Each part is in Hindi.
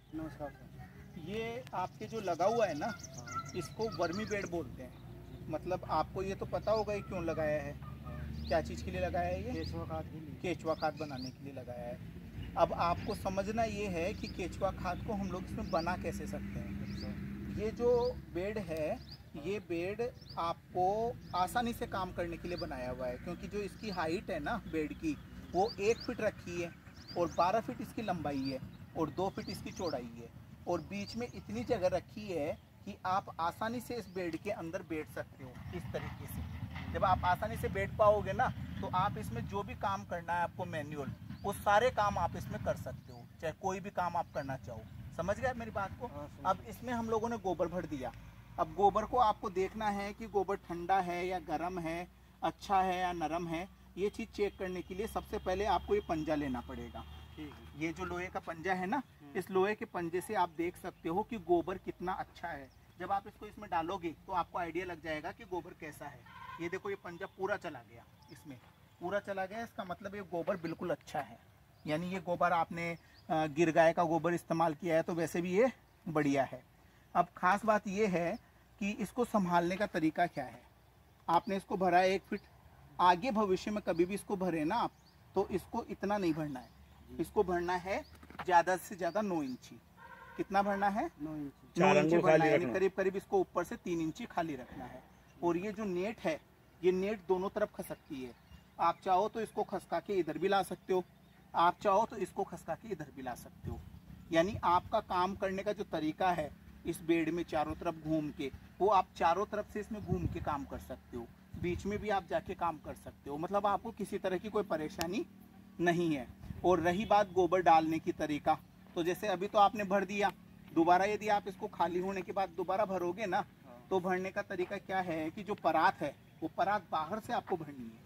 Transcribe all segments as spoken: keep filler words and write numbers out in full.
नमस्कार सर। ये आपके जो लगा हुआ है ना, इसको वर्मी बेड बोलते हैं। मतलब आपको ये तो पता होगा ये क्यों लगाया है, क्या चीज़ के लिए लगाया है? ये केचुआ खाद के लिए। केचुआ खाद बनाने के लिए लगाया है। अब आपको समझना ये है कि केचुआ खाद को हम लोग इसमें बना कैसे सकते हैं। ये जो बेड है, ये बेड आपको आसानी से काम करने के लिए बनाया हुआ है, क्योंकि जो इसकी हाइट है ना बेड की, वो एक फीट रखी है और बारह फीट इसकी लंबाई है और दो फीट इसकी चौड़ाई है, और बीच में इतनी जगह रखी है कि आप आसानी से इस बेड के अंदर बैठ सकते हो। इस तरीके से जब आप आसानी से बैठ पाओगे ना, तो आप इसमें जो भी काम करना है आपको मैनुअल, वो सारे काम आप इसमें कर सकते हो, चाहे कोई भी काम आप करना चाहो। समझ गए मेरी बात को? अब इसमें हम लोगों ने गोबर भर दिया। अब गोबर को आपको देखना है कि गोबर ठंडा है या गर्म है, अच्छा है या नरम है। ये चीज़ चेक करने के लिए सबसे पहले आपको ये पंजा लेना पड़ेगा। ये जो लोहे का पंजा है ना, इस लोहे के पंजे से आप देख सकते हो कि गोबर कितना अच्छा है। जब आप इसको इसमें डालोगे तो आपको आइडिया लग जाएगा कि गोबर कैसा है। ये देखो, ये पंजा पूरा चला गया, इसमें पूरा चला गया, इसका मतलब ये गोबर बिल्कुल अच्छा है। यानी ये गोबर आपने गिर गाय का गोबर इस्तेमाल किया है तो वैसे भी ये बढ़िया है। अब खास बात ये है कि इसको संभालने का तरीका क्या है। आपने इसको भरा है एक फीट, आगे भविष्य में कभी भी इसको भरे ना आप, तो इसको इतना नहीं भरना है, इसको भरना है ज़्यादा से ज़्यादा नौ इंची। कितना भरना है? नौ इंची। नौ इंची भरना है, यानी करीब करीब इसको ऊपर से तीन इंची खाली रखना है। और ये जो नेट है, ये नेट दोनों तरफ खसकती है। आप चाहो तो इसको खसका के इधर भी ला सकते हो, आप चाहो तो इसको खसका के इधर भी ला सकते हो। यानी आपका काम करने का जो तरीका है इस बेड में चारों तरफ घूम के, वो आप चारों तरफ से इसमें घूम के काम कर सकते हो, बीच में भी आप जाके काम कर सकते हो। मतलब आपको किसी तरह की कोई परेशानी नहीं है। और रही बात गोबर डालने की तरीका, तो जैसे अभी तो आपने भर दिया, दोबारा यदि आप इसको खाली होने के बाद दोबारा भरोगे ना, तो भरने का तरीका क्या है कि जो परात है वो परात बाहर से आपको भरनी है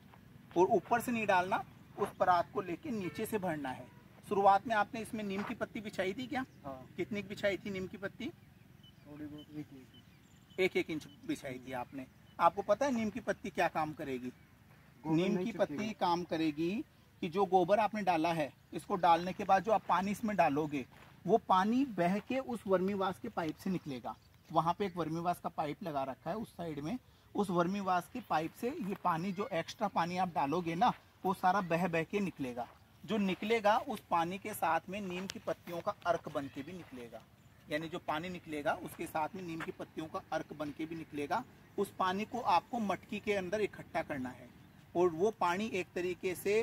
और ऊपर से नहीं डालना, उस परात को लेके नीचे से भरना है। शुरुआत में आपने इसमें नीम की पत्ती बिछाई थी क्या? हाँ। कितनी बिछाई थी नीम की पत्ती? थोड़ी बहुत एक इंच। एक एक इंच बिछाई थी आपने। आपको पता है नीम की पत्ती क्या काम करेगी? नीम की पत्ती काम करेगी कि जो गोबर आपने डाला है, इसको डालने के बाद जो आप पानी इसमें डालोगे, वो पानी बह के उस वर्मीवाश के पाइप से निकलेगा। वहाँ पे एक वर्मीवाश का पाइप लगा रखा है उस साइड में, उस वर्मीवाश की पाइप से ये पानी, जो एक्स्ट्रा पानी आप डालोगे ना, वो सारा बह बह के निकलेगा। जो निकलेगा उस पानी के साथ में नीम की पत्तियों का अर्क बन के भी निकलेगा। यानी जो पानी निकलेगा उसके साथ में नीम की पत्तियों का अर्क बन के भी निकलेगा। उस पानी को आपको मटकी के अंदर इकट्ठा करना है, और वो पानी एक तरीके से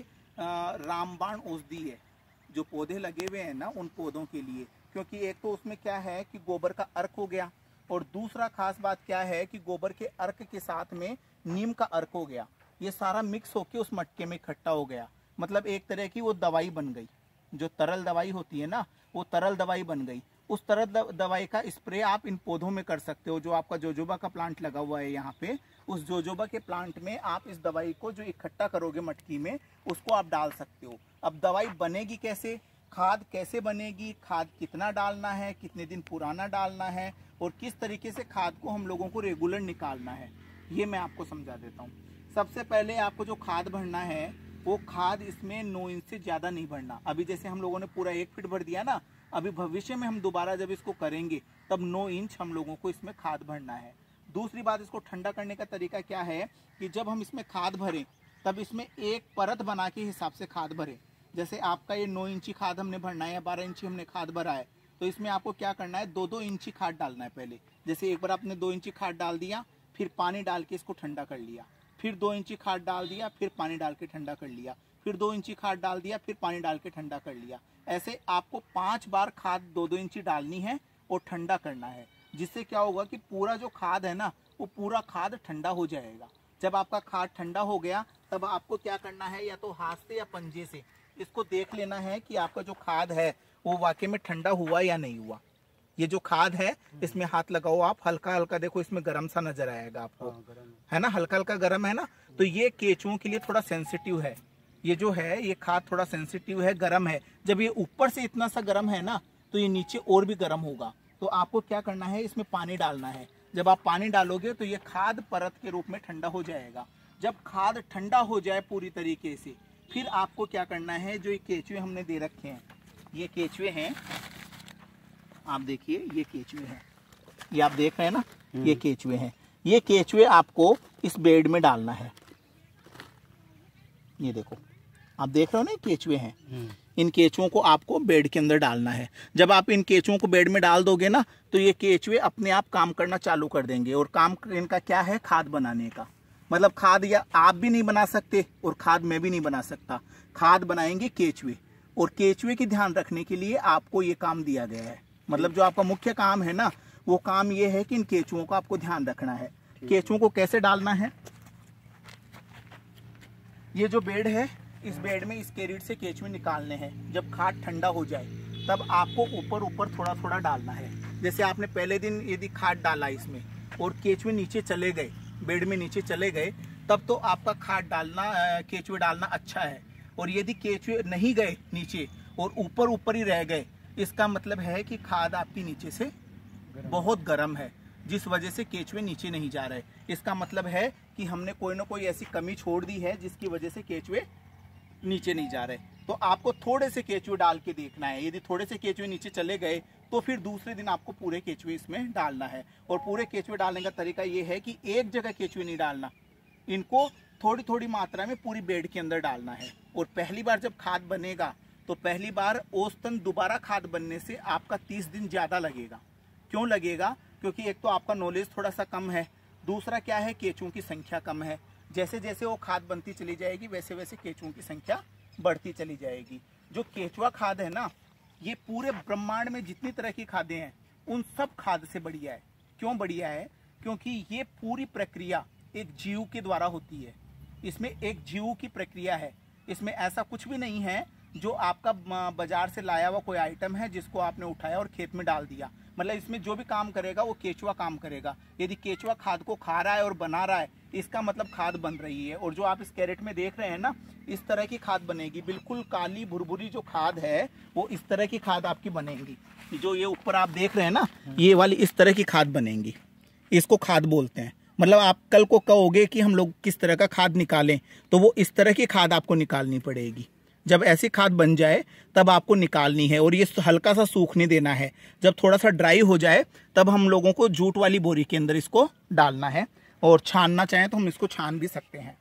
रामबाण औषधि है जो पौधे लगे हुए हैं ना, उन पौधों के लिए। क्योंकि एक तो उसमें क्या है कि गोबर का अर्क हो गया, और दूसरा खास बात क्या है कि गोबर के अर्क के साथ में नीम का अर्क हो गया। ये सारा मिक्स होके उस मटके में इकट्ठा हो गया। मतलब एक तरह की वो दवाई बन गई। जो तरल दवाई होती है ना, वो तरल दवाई बन गई। उस तरल दवाई का स्प्रे आप इन पौधों में कर सकते हो। जो आपका जोजोबा का प्लांट लगा हुआ है यहाँ पे, उस जोजोबा के प्लांट में आप इस दवाई को जो इकट्ठा करोगे मटकी में, उसको आप डाल सकते हो। अब दवाई बनेगी कैसे, खाद कैसे बनेगी, खाद कितना डालना है, कितने दिन पुराना डालना है, और किस तरीके से खाद को हम लोगों को रेगुलर निकालना है, ये मैं आपको समझा देता हूँ। सबसे पहले आपको जो खाद भरना है, वो खाद इसमें नौ इंच से ज़्यादा नहीं भरना। अभी जैसे हम लोगों ने पूरा एक फीट भर दिया ना, अभी भविष्य में हम दोबारा जब इसको करेंगे तब नौ इंच हम लोगों को इसमें खाद भरना है। दूसरी बात, इसको ठंडा करने का तरीका क्या है कि जब हम इसमें खाद भरें तब इसमें एक परत बना के हिसाब से खाद भरें। जैसे आपका ये नौ इंची खाद हमने भरना है या बारह इंची हमने खाद भरा है, तो इसमें आपको क्या करना है, दो दो इंची खाद डालना है पहले। जैसे एक बार आपने दो इंची खाद डाल दिया, फिर पानी डाल के इसको ठंडा कर लिया, फिर दो इंची खाद डाल दिया, फिर पानी डाल के ठंडा कर लिया, फिर दो इंची खाद डाल दिया, फिर पानी डाल के ठंडा कर लिया। ऐसे आपको पांच बार खाद दो दो इंची डालनी है और ठंडा करना है। जिससे क्या होगा कि पूरा जो खाद है ना, वो पूरा खाद ठंडा हो जाएगा। जब आपका खाद ठंडा हो गया, तब आपको क्या करना है, या तो हाथ से या पंजे से इसको देख लेना है कि आपका जो खाद है वो वाकई में ठंडा हुआ या नहीं हुआ। ये जो खाद है, इसमें हाथ लगाओ आप, हल्का हल्का देखो, इसमें गर्म सा नजर आएगा आपको, है ना, हल्का हल्का गर्म है ना। तो ये केंचुओं के लिए थोड़ा सेंसिटिव है। ये जो है, ये खाद थोड़ा सेंसिटिव है, गर्म है। जब ये ऊपर से इतना सा गर्म है ना, तो ये नीचे और भी गर्म होगा। तो आपको क्या करना है, इसमें पानी डालना है। जब आप पानी डालोगे तो ये खाद परत के रूप में ठंडा हो जाएगा। जब खाद ठंडा हो जाए पूरी तरीके से, फिर आपको क्या करना है, जो ये केंचुए हमने दे रखे हैं, ये केंचुए हैं, आप देखिए ये केचुए हैं, ये आप देख रहे हैं ना, ये केचुए हैं। ये केचुए आपको इस बेड में डालना है। ये देखो आप देख रहे हो ना, ये केचुए हैं। इन केचुओं को आपको बेड के अंदर डालना है। जब आप इन केचुओं को बेड में डाल दोगे ना, तो ये केचुए अपने आप काम करना चालू कर देंगे। और काम इनका क्या है, खाद बनाने का। मतलब खाद या आप भी नहीं बना सकते और खाद मैं भी नहीं बना सकता, खाद बनाएंगे केचुए। और केचुए की ध्यान रखने के लिए आपको ये काम दिया गया है। मतलब जो आपका मुख्य काम है ना, वो काम ये है कि इन केचुओं का आपको ध्यान रखना है। केचुओं को कैसे डालना है, ये जो बेड है, इस बेड में इस कैरेट से केचुए निकालने हैं। जब खाद ठंडा हो जाए तब आपको ऊपर ऊपर थोड़ा थोड़ा डालना है। जैसे आपने पहले दिन यदि खाद डाला इसमें और केचुए नीचे चले गए, बेड में नीचे चले गए, तब तो आपका खाद डालना, केचुए डालना अच्छा है। और यदि केचुए नहीं गए नीचे और ऊपर ऊपर ही रह गए, इसका मतलब है कि खाद आपकी नीचे से बहुत गर्म है, जिस वजह से केचुए नीचे नहीं जा रहे। इसका मतलब है कि हमने कोई ना कोई ऐसी कमी छोड़ दी है जिसकी वजह से केचुए नीचे नहीं जा रहे। तो आपको थोड़े से केचुए डाल के देखना है। यदि थोड़े से केचुए नीचे चले गए तो फिर दूसरे दिन आपको पूरे केचुए इसमें डालना है। और पूरे केचुए डालने का तरीका ये है कि एक जगह केचुए नहीं डालना, इनको थोड़ी थोड़ी मात्रा में पूरी बेड के अंदर डालना है। और पहली बार जब खाद बनेगा तो पहली बार औसतन दोबारा खाद बनने से आपका तीस दिन ज़्यादा लगेगा। क्यों लगेगा? क्योंकि एक तो आपका नॉलेज थोड़ा सा कम है, दूसरा क्या है, केचुओं की संख्या कम है। जैसे जैसे वो खाद बनती चली जाएगी वैसे वैसे केचुओं की संख्या बढ़ती चली जाएगी। जो केचुआ खाद है ना, ये पूरे ब्रह्मांड में जितनी तरह की खादें हैं उन सब खाद से बढ़िया है। क्यों बढ़िया है? क्योंकि ये पूरी प्रक्रिया एक जीव के द्वारा होती है। इसमें एक जीव की प्रक्रिया है। इसमें ऐसा कुछ भी नहीं है जो आपका बाजार से लाया हुआ कोई आइटम है जिसको आपने उठाया और खेत में डाल दिया। मतलब इसमें जो भी काम करेगा वो केचुआ काम करेगा। यदि केचुआ खाद को खा रहा है और बना रहा है, इसका मतलब खाद बन रही है। और जो आप इस कैरेट में देख रहे हैं ना, इस तरह की खाद बनेगी। बिल्कुल काली भुरभुरी जो खाद है वो इस तरह की खाद आपकी बनेगी। जो ये ऊपर आप देख रहे हैं ना, ये वाली इस तरह की खाद बनेगी। इसको खाद बोलते हैं। मतलब आप कल को कहोगे कि हम लोग किस तरह का खाद निकालें, तो वो इस तरह की खाद आपको निकालनी पड़ेगी। जब ऐसी खाद बन जाए तब आपको निकालनी है। और ये हल्का सा सूखने देना है। जब थोड़ा सा ड्राई हो जाए तब हम लोगों को जूट वाली बोरी के अंदर इसको डालना है। और छानना चाहें तो हम इसको छान भी सकते हैं।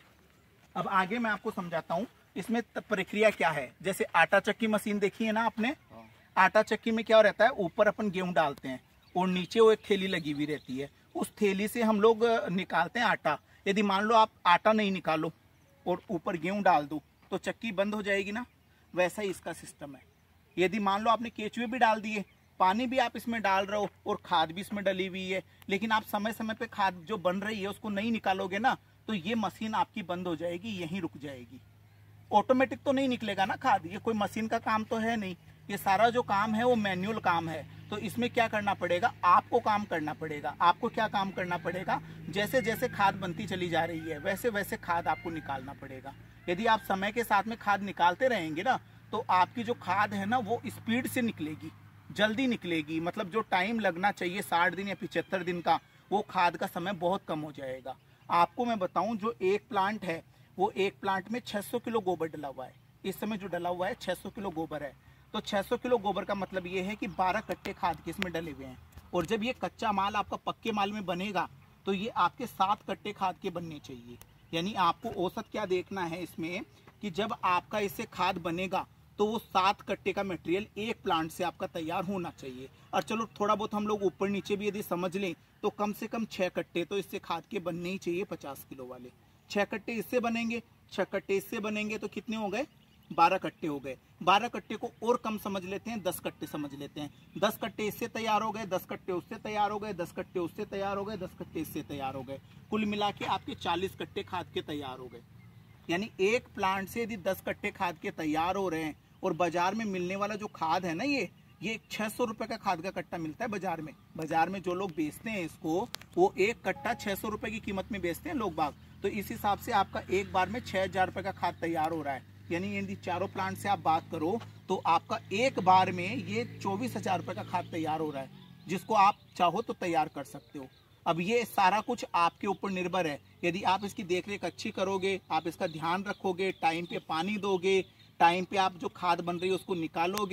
अब आगे मैं आपको समझाता हूँ इसमें प्रक्रिया क्या है। जैसे आटा चक्की मशीन देखी है ना आपने, आटा चक्की में क्या रहता है, ऊपर अपन गेहूं डालते हैं और नीचे वो एक थैली लगी हुई रहती है। उस थैली से हम लोग निकालते हैं आटा। यदि मान लो आप आटा नहीं निकालो और ऊपर गेहूं डाल दो तो चक्की बंद हो जाएगी ना। वैसा ही इसका सिस्टम है। यदि मान लो आपने केचुए भी डाल दिए, पानी भी आप इसमें डाल रहे हो और खाद भी इसमें डली हुई है, लेकिन आप समय समय पे खाद जो बन रही है उसको नहीं निकालोगे ना, तो ये मशीन आपकी बंद हो जाएगी, यहीं रुक जाएगी। ऑटोमेटिक तो नहीं निकलेगा ना खाद, ये कोई मशीन का काम तो है नहीं। ये सारा जो काम है वो मैनुअल काम है। तो इसमें क्या करना पड़ेगा, आपको काम करना पड़ेगा। आपको क्या काम करना पड़ेगा, जैसे जैसे खाद बनती चली जा रही है वैसे वैसे खाद आपको निकालना पड़ेगा। यदि आप समय के साथ में खाद निकालते रहेंगे ना, तो आपकी जो खाद है ना वो स्पीड से निकलेगी, जल्दी निकलेगी। मतलब जो टाइम लगना चाहिए साठ दिन या पिछहत्तर दिन का, वो खाद का समय बहुत कम हो जाएगा। आपको मैं बताऊं, जो एक प्लांट है वो एक प्लांट में छह सौ किलो गोबर डला हुआ है। इस समय जो डला हुआ है छह सौ किलो गोबर है। तो छह सौ किलो गोबर का मतलब ये है कि बारह कट्टे खाद के इसमें डले हुए हैं। और जब ये कच्चा माल आपका पक्के माल में बनेगा तो ये आपके सात कट्टे खाद के बनने चाहिए। यानी आपको औसत क्या देखना है इसमें, कि जब आपका इससे खाद बनेगा तो वो सात कट्टे का मटेरियल एक प्लांट से आपका तैयार होना चाहिए। और चलो थोड़ा बहुत हम लोग ऊपर नीचे भी यदि समझ लें तो कम से कम छः कट्टे तो इससे खाद के बनने ही चाहिए पचास किलो वाले। छः कट्टे इससे बनेंगे, छः कट्टे इससे बनेंगे तो कितने हो गए, बारह कट्टे हो गए। बारह कट्टे को और कम समझ लेते हैं, दस कट्टे समझ लेते हैं। दस कट्टे इससे तैयार हो गए, दस कट्टे उससे तैयार हो गए, दस कट्टे उससे तैयार हो गए, दस कट्टे इससे तैयार हो गए। कुल मिला के आपके चालीस कट्टे खाद के तैयार हो गए। यानी एक प्लांट से यदि दस कट्टे खाद के तैयार हो रहे हैं और बाजार में मिलने वाला जो खाद है ना, ये ये छह सौ रुपए का खाद का कट्टा मिलता है बाजार में। बाजार में जो लोग बेचते हैं इसको, वो एक कट्टा छह सौ रुपए की कीमत में बेचते हैं लोग बाग। तो इस हिसाब से आपका एक बार में छह हजार रुपए का खाद तैयार हो रहा है। यानी यदि चारों प्लांट से आप बात करो तो आपका एक बार में ये चौबीस हजार रुपए का खाद तैयार हो रहा है, जिसको आप चाहो तो तैयार कर सकते हो। अब ये सारा कुछ आपके ऊपर निर्भर है। यदि आप इसकी देखरेख अच्छी करोगे, आप इसका ध्यान रखोगे, टाइम पे पानी दोगे, टाइम पे आप जो खाद बन रही है उसको निकालोगे,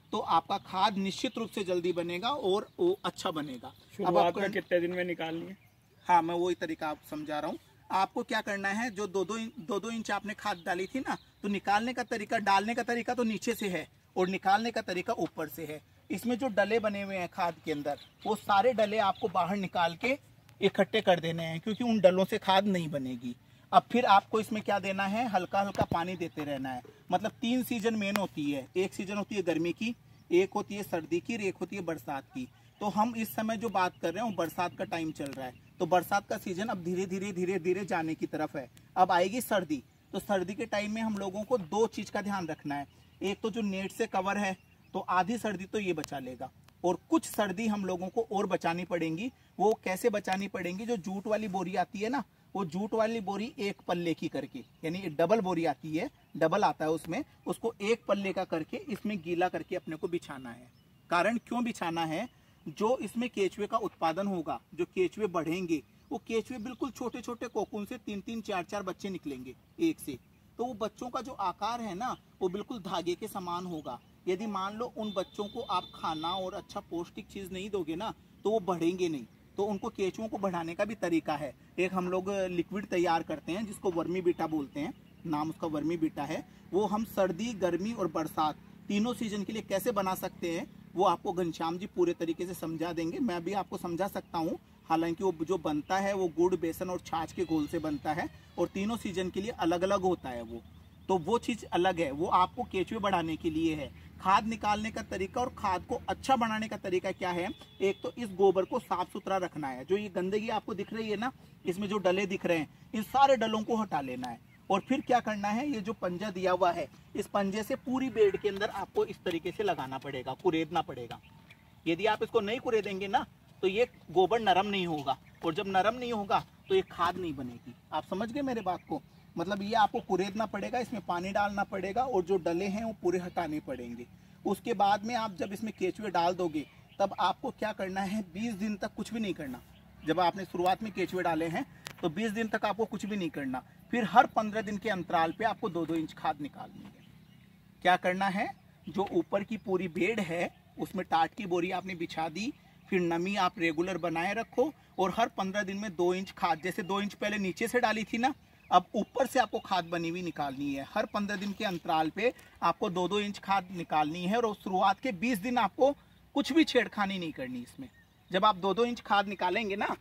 तो आपका खाद निश्चित रूप से जल्दी बनेगा और वो अच्छा बनेगा। अब शुरुआत आपको में कितने दिन में निकालनी है? हाँ, मैं वही तरीका आप समझा रहा हूँ। आपको क्या करना है, जो दो दो दो दो इंच आपने खाद डाली थी ना, तो निकालने का तरीका, डालने का तरीका तो नीचे से है और निकालने का तरीका ऊपर से है। इसमें जो डले बने हुए हैं खाद के अंदर, वो सारे डले आपको बाहर निकाल के इकट्ठे कर देने हैं, क्योंकि उन डलों से खाद नहीं बनेगी। अब फिर आपको इसमें क्या देना है, हल्का हल्का पानी देते रहना है। मतलब तीन सीजन मेन होती है, एक सीजन होती है गर्मी की, एक होती है सर्दी की और एक होती है बरसात की। तो हम इस समय जो बात कर रहे हैं वो बरसात का टाइम चल रहा है, तो बरसात का सीजन अब धीरे धीरे धीरे धीरे जाने की तरफ है। अब आएगी सर्दी, तो सर्दी के टाइम में हम लोगों को दो चीज का ध्यान रखना है। एक तो जो नेट से कवर है, तो आधी सर्दी तो ये बचा लेगा, और कुछ सर्दी हम लोगों को और बचानी पड़ेंगी। वो कैसे बचानी पड़ेंगी, जो जूट वाली बोरी आती है ना, वो जूट वाली बोरी एक पल्ले की करके, यानी डबल बोरी आती है, डबल आता है उसमें, उसको एक पल्ले का करके इसमें गीला करके अपने को बिछाना है। कारण क्यों बिछाना है, जो इसमें केचुए का उत्पादन होगा, जो केचुए बढ़ेंगे, वो केचुए बिल्कुल छोटे छोटे कोकून से तीन तीन चार चार बच्चे निकलेंगे एक से। तो वो बच्चों का जो आकार है ना, वो बिल्कुल धागे के समान होगा। यदि मान लो उन बच्चों को आप खाना और अच्छा पौष्टिक चीज नहीं दोगे ना, तो वो बढ़ेंगे नहीं। तो उनको केचुओं को बढ़ाने का भी तरीका है। एक हम लोग लिक्विड तैयार करते हैं जिसको वर्मी बीटा बोलते हैं, नाम उसका वर्मी बीटा है। वो हम सर्दी, गर्मी और बरसात तीनों सीजन के लिए कैसे बना सकते हैं, वो आपको घनश्याम जी पूरे तरीके से समझा देंगे। मैं भी आपको समझा सकता हूँ, हालांकि वो जो बनता है वो गुड़, बेसन और छाछ के घोल से बनता है, और तीनों सीजन के लिए अलग अलग होता है वो। तो वो चीज़ अलग है, वो आपको केचुए बढ़ाने के लिए है। खाद निकालने का तरीका और खाद को अच्छा बनाने का तरीका क्या है, एक तो इस गोबर को साफ सुथरा रखना है। जो ये गंदगी आपको दिख रही है ना, इसमें जो डले दिख रहे हैं, इन सारे डलों को हटा लेना है। और फिर क्या करना है, ये जो पंजा दिया हुआ है, इस पंजे से पूरी बेड के अंदर आपको इस तरीके से लगाना पड़ेगा, कुरेदना पड़ेगा। यदि आप इसको नहीं कुरेदेंगे ना, तो ये गोबर नरम नहीं होगा, और जब नरम नहीं होगा तो ये खाद नहीं बनेगी। आप समझ गए मेरे बात को? मतलब ये आपको कुरेदना पड़ेगा, इसमें पानी डालना पड़ेगा, और जो डले हैं वो पूरे हटाने पड़ेंगे। उसके बाद में आप जब इसमें केचुए डाल दोगे, तब आपको क्या करना है, बीस दिन तक कुछ भी नहीं करना। जब आपने शुरुआत में केचुए डाले हैं तो बीस दिन तक आपको कुछ भी नहीं करना। फिर हर पंद्रह दिन के अंतराल पे आपको दो दो इंच खाद निकालनी है। क्या करना है, जो ऊपर की पूरी बेड है उसमें टाट की बोरी आपने बिछा दी, फिर नमी आप रेगुलर बनाए रखो, और हर पंद्रह दिन में दो इंच खाद, जैसे दो इंच पहले नीचे से डाली थी ना, अब ऊपर से आपको खाद बनी हुई निकालनी है। हर पंद्रह दिन के अंतराल पे आपको दो दो इंच खाद निकालनी है, और शुरुआत के बीस दिन आपको कुछ भी छेड़खानी नहीं करनी इसमें। जब आप दो दो इंच खाद निकालेंगे ना,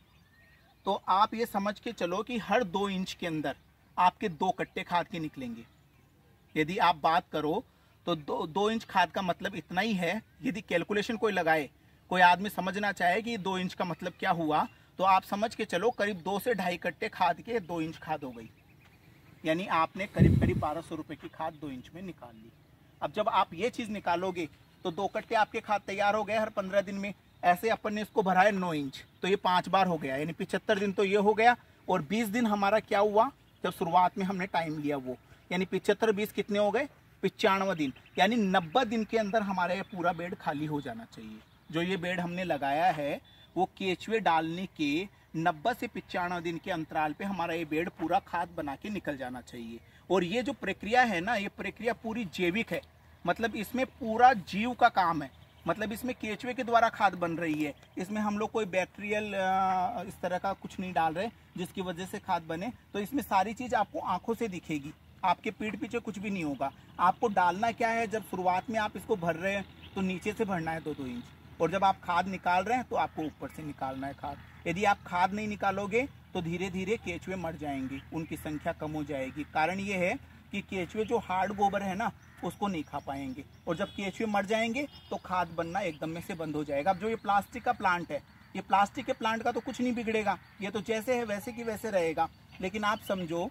तो आप ये समझ के चलो कि हर दो इंच के अंदर आपके दो कट्टे खाद के निकलेंगे। यदि आप बात करो तो दो दो इंच खाद का मतलब इतना ही है। यदि कैलकुलेशन कोई लगाए, कोई आदमी समझना चाहे कि दो इंच का मतलब क्या हुआ, तो आप समझ के चलो करीब दो से ढाई कट्टे खाद के दो इंच खाद हो गई। यानी आपने करीब करीब बारह सौ रुपये की खाद दो इंच में निकाल ली। अब जब आप ये चीज़ निकालोगे तो दो कट्टे आपके खाद तैयार हो गए हर पंद्रह दिन में। ऐसे अपन ने इसको भरा है नौ इंच, तो ये पाँच बार हो गया, यानी पिछहत्तर दिन तो ये हो गया। और बीस दिन हमारा क्या हुआ, जब शुरुआत में हमने टाइम लिया वो, यानी पिछहत्तर बीस कितने हो गए, पचानवे दिन। यानी नब्बे दिन के अंदर हमारा ये पूरा बेड खाली हो जाना चाहिए। जो ये बेड हमने लगाया है वो केचुए डालने के नब्बे से पचानवे दिन के अंतराल पे हमारा ये बेड पूरा खाद बना के निकल जाना चाहिए। और ये जो प्रक्रिया है ना, ये प्रक्रिया पूरी जैविक है, मतलब इसमें पूरा जीव का काम है। मतलब इसमें केचुए के द्वारा खाद बन रही है, इसमें हम लोग कोई बैक्टीरियल इस तरह का कुछ नहीं डाल रहे जिसकी वजह से खाद बने। तो इसमें सारी चीज़ आपको आंखों से दिखेगी, आपके पीठ पीछे कुछ भी नहीं होगा। आपको डालना क्या है, जब शुरुआत में आप इसको भर रहे हैं तो नीचे से भरना है दो दो इंच, और जब आप खाद निकाल रहे हैं तो आपको ऊपर से निकालना है खाद। यदि आप खाद नहीं निकालोगे तो धीरे धीरे केचुए मर जाएंगे, उनकी संख्या कम हो जाएगी। कारण ये है कि केचुए जो हार्ड गोबर है ना, उसको नहीं खा पाएंगे, और जब केचुए मर जाएंगे तो खाद बनना एकदम में से बंद हो जाएगा। अब जो ये प्लास्टिक का प्लांट है, ये प्लास्टिक के प्लांट का तो कुछ नहीं बिगड़ेगा, ये तो जैसे है वैसे की वैसे रहेगा। लेकिन आप समझो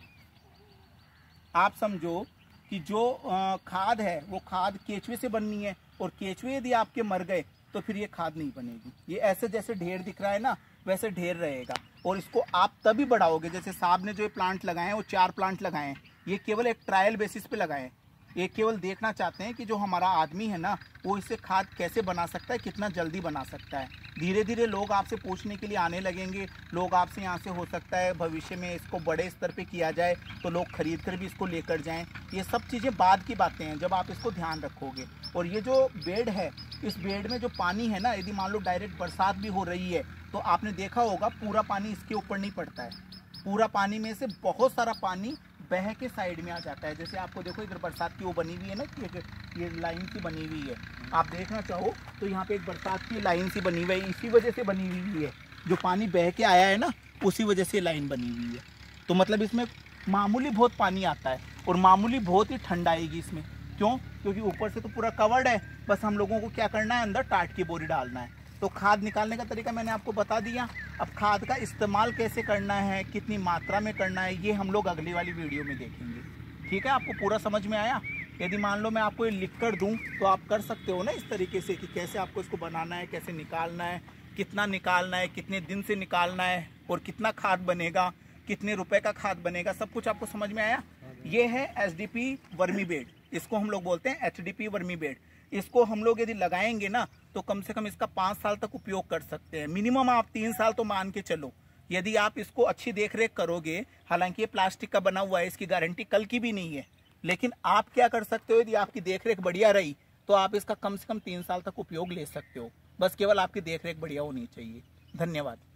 आप समझो कि जो खाद है वो खाद केचुए से बननी है, और केचुए यदि आपके मर गए तो फिर ये खाद नहीं बनेगी। ये ऐसे जैसे ढेर दिख रहा है ना, वैसे ढेर रहेगा। और इसको आप तभी बढ़ाओगे, जैसे साहब ने जो ये प्लांट लगाए हैं, वो चार प्लांट लगाए हैं, ये केवल एक ट्रायल बेसिस पे लगाए हैं, ये केवल देखना चाहते हैं कि जो हमारा आदमी है ना वो इससे खाद कैसे बना सकता है, कितना जल्दी बना सकता है। धीरे धीरे लोग आपसे पूछने के लिए आने लगेंगे, लोग आपसे यहाँ से हो सकता है भविष्य में इसको बड़े स्तर पे किया जाए तो लोग खरीद कर भी इसको लेकर जाएं। ये सब चीज़ें बाद की बातें हैं जब आप इसको ध्यान रखोगे। और ये जो बेड है, इस बेड में जो पानी है ना, यदि मान लो डायरेक्ट बरसात भी हो रही है तो आपने देखा होगा पूरा पानी इसके ऊपर नहीं पड़ता है, पूरा पानी में से बहुत सारा पानी बह के साइड में आ जाता है। जैसे आपको देखो इधर बरसात की वो बनी हुई है ना, ये ये लाइन सी बनी हुई है, आप देखना चाहो तो यहाँ पे एक बरसात की लाइन सी बनी हुई है, इसी वजह से बनी हुई है। जो पानी बह के आया है ना उसी वजह से लाइन बनी हुई है। तो मतलब इसमें मामूली बहुत पानी आता है और मामूली बहुत ही ठंड आएगी इसमें। क्यों? क्योंकि ऊपर से तो पूरा कवर्ड है, बस हम लोगों को क्या करना है, अंदर टाट की बोरी डालना है। तो खाद निकालने का तरीका मैंने आपको बता दिया। अब खाद का इस्तेमाल कैसे करना है, कितनी मात्रा में करना है, ये हम लोग अगली वाली वीडियो में देखेंगे। ठीक है, आपको पूरा समझ में आया? यदि मान लो मैं आपको ये लिख कर दूँ तो आप कर सकते हो ना इस तरीके से कि कैसे आपको इसको बनाना है, कैसे निकालना है, कितना निकालना है, कितने दिन से निकालना है और कितना खाद बनेगा, कितने रुपए का खाद बनेगा, सब कुछ आपको समझ में आया? ये है H D P vermi bed, इसको हम लोग बोलते हैं H D P vermi bed. इसको हम लोग यदि लगाएंगे ना तो कम से कम इसका पाँच साल तक उपयोग कर सकते हैं, मिनिमम आप तीन साल तो मान के चलो। यदि आप इसको अच्छी देख रेख करोगे, हालांकि ये प्लास्टिक का बना हुआ है, इसकी गारंटी कल की भी नहीं है, लेकिन आप क्या कर सकते हो, यदि आपकी देख रेख बढ़िया रही तो आप इसका कम से कम तीन साल तक उपयोग ले सकते हो। बस केवल आपकी देख रेख बढ़िया होनी चाहिए। धन्यवाद।